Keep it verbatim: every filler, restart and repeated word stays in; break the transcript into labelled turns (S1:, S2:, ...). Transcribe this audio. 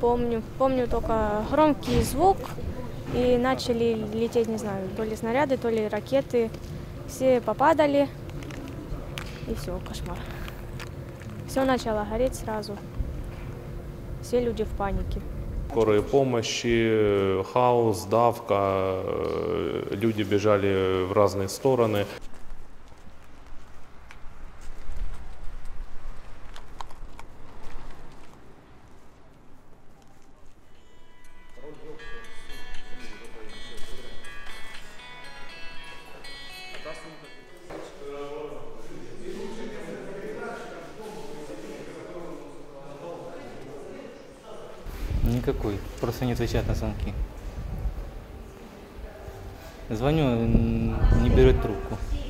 S1: помню. Помню только громкий звук, и начали лететь, не знаю, то ли снаряды, то ли ракеты. Все попадали, и все, кошмар. Все начало гореть сразу. Все люди в панике.
S2: Скорой помощи, хаос, давка, люди бежали в разные стороны.
S3: Никакой, просто не отвечает на звонки. Звоню, не берет трубку.